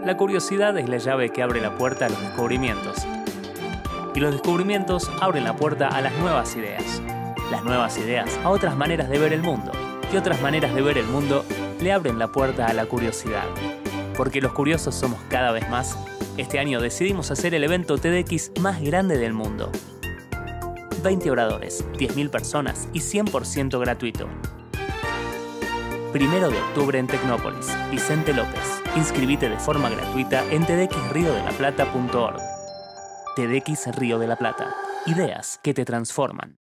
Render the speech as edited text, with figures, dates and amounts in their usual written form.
La curiosidad es la llave que abre la puerta a los descubrimientos. Y los descubrimientos abren la puerta a las nuevas ideas. Las nuevas ideas a otras maneras de ver el mundo. Y otras maneras de ver el mundo le abren la puerta a la curiosidad. Porque los curiosos somos cada vez más, este año decidimos hacer el evento TEDx más grande del mundo. 20 oradores, 10.000 personas y 100% gratuito. 1 de octubre en Tecnópolis, Vicente López. Inscribite de forma gratuita en tedxriodelaplata.org. TEDx Río de la Plata. Ideas que te transforman.